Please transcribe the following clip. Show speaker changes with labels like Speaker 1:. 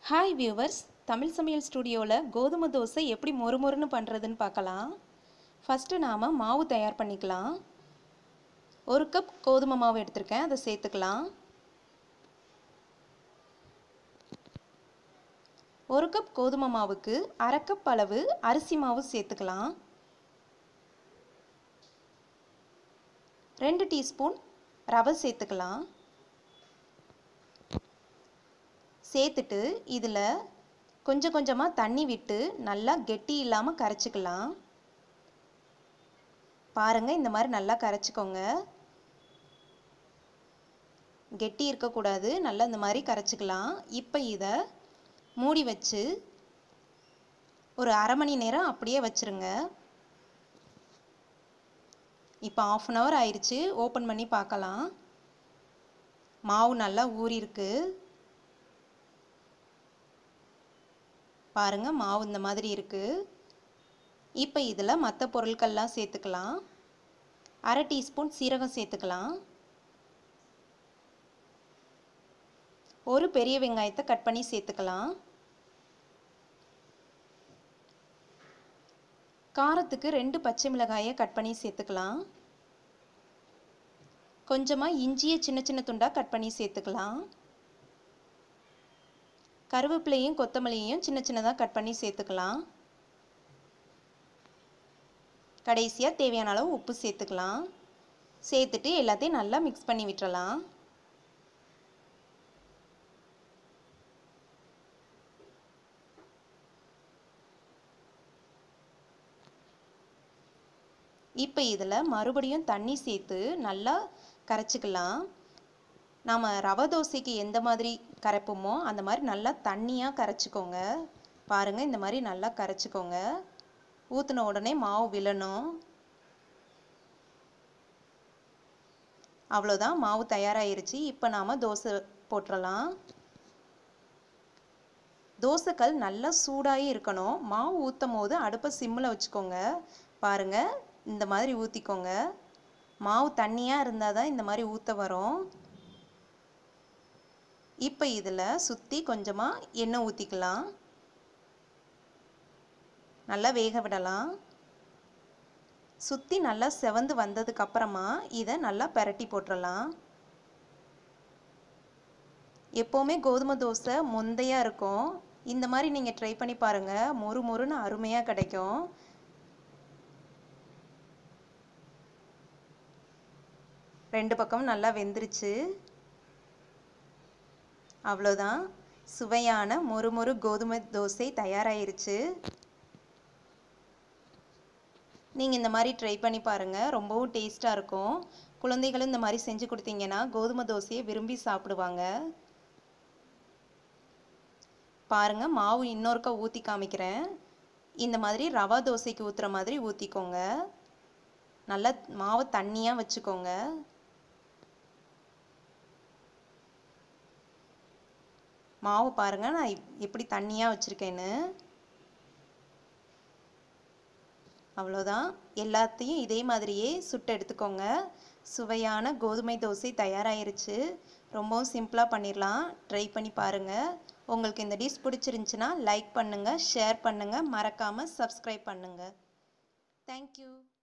Speaker 1: Hi viewers, Tamil சமையல் ஸ்டுடியோவில் கோதுமை தோசை எப்படி மொறுமொறுன்னு பண்ணுறதுன்னு பார்க்கலாம். ஃபஸ்ட்டு நாம் மாவு தயார் பண்ணிக்கலாம். 1 கப் கோதுமை மாவு எடுத்திருக்கேன், அதை சேர்த்துக்கலாம். 1 கப் கோதுமை மாவுக்கு 1/2 கப் அளவு அரிசி மாவு சேர்த்துக்கலாம். 2 டீஸ்பூன் ரவை சேர்த்துக்கலாம். சேர்த்துட்டு இதில் கொஞ்சம் கொஞ்சமாக தண்ணி விட்டு நல்லா கெட்டி இல்லாமல் கரைச்சிக்கலாம். பாருங்கள், இந்த மாதிரி நல்லா கரைச்சிக்கோங்க. கெட்டி இருக்கக்கூடாது, நல்லா இந்த மாதிரி கரைச்சிக்கலாம். இப்போ இதை மூடி வச்சு ஒரு 1/2 மணி நேரம் அப்படியே வச்சுருங்க. இப்போ 1/2 அன் ஹவர் ஆயிடுச்சு. ஓப்பன் பண்ணி பார்க்கலாம். மாவு நல்லா ஊறிருக்கு. பாருங்கள், மாவு இந்த மாதிரி இருக்குது. இப்போ இதில் மற்ற பொருட்கள்லாம் சேர்த்துக்கலாம். 1/2 டீஸ்பூன் சீரகம் சேர்த்துக்கலாம். 1 பெரிய வெங்காயத்தை கட் பண்ணி சேர்த்துக்கலாம். காரத்துக்கு 2 பச்சை மிளகாயை கட் பண்ணி சேர்த்துக்கலாம். கொஞ்சமாக இஞ்சியை சின்ன சின்ன துண்டாக கட் பண்ணி சேர்த்துக்கலாம். கருவேப்பிலையும் கொத்தமல்லியையும் சின்ன சின்னதாக கட் பண்ணி சேர்த்துக்கலாம். கடைசியாக தேவையான அளவு உப்பு சேர்த்துக்கலாம். சேர்த்துட்டு எல்லாத்தையும் நல்லா மிக்ஸ் பண்ணி விட்டுறலாம். இப்போ இதில் மறுபடியும் தண்ணி சேர்த்து நல்லா கரைச்சிக்கலாம். நாம் ரவை தோசைக்கு எந்த மாதிரி கரைப்போமோ அந்த மாதிரி நல்லா தண்ணியாக கரைச்சிக்கோங்க. பாருங்கள், இந்த மாதிரி நல்லா கரைச்சிக்கோங்க. ஊற்றின உடனே மாவு விழணும். அவ்வளோதான், மாவு தயாராகிருச்சு. இப்போ நாம் தோசை போட்டுடலாம். தோசைக்கல் நல்லா சூடாகி இருக்கணும். மாவு ஊற்றும் போது அடுப்பை சிம்மில் வச்சுக்கோங்க. பாருங்கள், இந்த மாதிரி ஊற்றிக்கோங்க. மாவு தண்ணியாக இருந்தால் தான் இந்த மாதிரி ஊற்ற வரும். இப்போ இதில் சுற்றி கொஞ்சமாக எண்ணெய் ஊற்றிக்கலாம். நல்லா வேக விடலாம். சுற்றி நல்லா செவந்து வந்ததுக்கப்புறமா இதை நல்லா பெரட்டி போட்டுடலாம். எப்போவுமே கோதுமை தோசை மொந்தையாக இருக்கும். இந்த மாதிரி நீங்கள் ட்ரை பண்ணி பாருங்கள். மொறு மொறுன்னு அருமையாக கிடைக்கும். ரெண்டு பக்கமும் நல்லா வெந்துருச்சு. அவ்வளோதான், சுவையான மொறுமொறு கோதுமை தோசை தயாராகிருச்சு. நீங்கள் இந்த மாதிரி ட்ரை பண்ணி பாருங்கள். ரொம்பவும் டேஸ்ட்டாக இருக்கும். குழந்தைகளும் இந்த மாதிரி செஞ்சு கொடுத்தீங்கன்னா கோதுமை தோசையை விரும்பி சாப்பிடுவாங்க. பாருங்கள், மாவு இன்னொருக்கா ஊற்றி காமிக்கிறேன். இந்த மாதிரி ரவா தோசைக்கு ஊற்றுற மாதிரி ஊற்றிக்கோங்க. நல்லா மாவை தண்ணியாக வச்சுக்கோங்க. மாவு பாருங்கள், நான் எப்படி தண்ணியாக வச்சுருக்கேன்னு. அவ்வளோதான், எல்லாத்தையும் இதே மாதிரியே சுட்டு எடுத்துக்கோங்க. சுவையான கோதுமை தோசை தயாராகிருச்சு. ரொம்பவும் சிம்பிளாக பண்ணிடலாம். ட்ரை பண்ணி பாருங்கள். உங்களுக்கு இந்த டிஷ் பிடிச்சிருந்துச்சுன்னா லைக் பண்ணுங்கள், ஷேர் பண்ணுங்கள், மறக்காமல் சப்ஸ்கிரைப் பண்ணுங்கள். தேங்க்யூ.